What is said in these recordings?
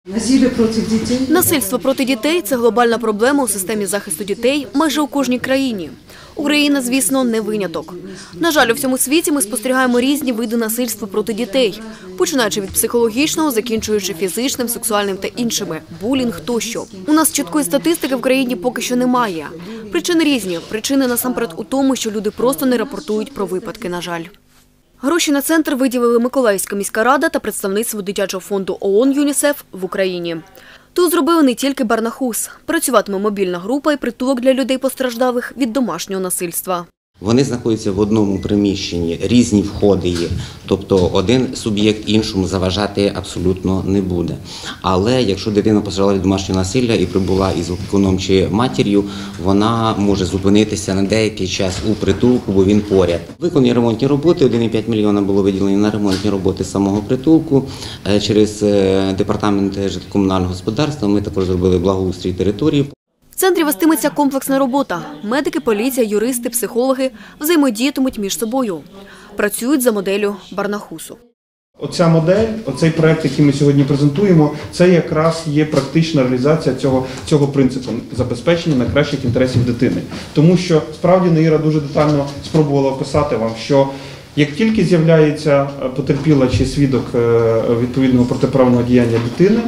Насильство проти дітей – це глобальна проблема у системі захисту дітей майже у кожній країні. Україна, звісно, не виняток. На жаль, у всьому світі ми спостерігаємо різні види насильства проти дітей, починаючи від психологічного, закінчуючи фізичним, сексуальним та іншими, булінг тощо. У нас чіткої статистики в країні поки що немає. Причини різні. Причини насамперед у тому, що люди просто не рапортують про випадки, на жаль. Гроші на центр виділили Миколаївська міська рада та представництво дитячого фонду ООН «ЮНІСЕФ» в Україні. Тут зробили не тільки Барнахус. Працюватиме мобільна група і притулок для людей постраждалих від домашнього насильства. Вони знаходяться в одному приміщенні, різні входи є. Тобто один суб'єкт іншому заважати абсолютно не буде. Але якщо дитина постраждала від домашнього насилля і прибула із опікуном чи матір'ю, вона може зупинитися на деякий час у притулку, бо він поряд. Виконані ремонтні роботи, 1,5 мільйона було виділено на ремонтні роботи самого притулку. Через департамент житлово-комунального господарства ми також зробили благоустрій території. В центрі вестиметься комплексна робота. Медики, поліція, юристи, психологи взаємодіятимуть між собою. Працюють за моделлю Барнахусу. Оця модель, оцей проект, який ми сьогодні презентуємо, це якраз є практична реалізація цього принципу забезпечення найкращих інтересів дитини. Тому що, справді, Наїра дуже детально спробувала описати вам, що як тільки з'являється потерпіла чи свідок відповідного протиправного діяння дитини,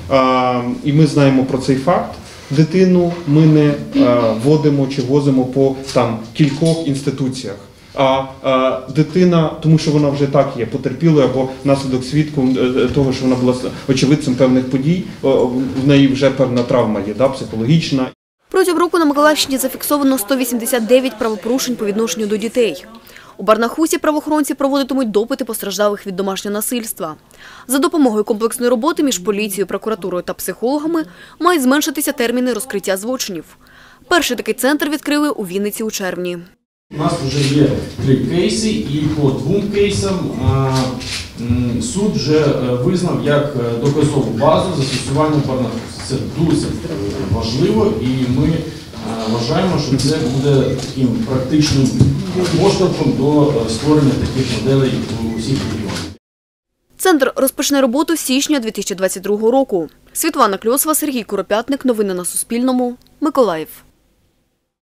і ми знаємо про цей факт, дитину ми не водимо чи возимо по кількох інституціях. А дитина, тому що вона вже так є потерпілою або внаслідок свідком того, що вона була очевидцем певних подій, в неї вже певна травма є, психологічна. Протягом року на Миколаївщині зафіксовано 189 правопорушень по відношенню до дітей. У Барнахусі правоохоронці проводитимуть допити постраждалих від домашнього насильства. За допомогою комплексної роботи між поліцією, прокуратурою та психологами мають зменшитися терміни розкриття злочинів. Перший такий центр відкрили у Вінниці у червні. У нас вже є 3 кейси, і по 2 кейсам суд вже визнав як доказову базу застосування Барнахусу. Це дуже важливо, і ми вважаємо, що це буде таким практичним поштовхом до створення таких моделей у всіх регіонах. Центр розпочне роботу з січня 2022 року. Світлана Кльосова, Сергій Куропятник. Новини на Суспільному. Миколаїв.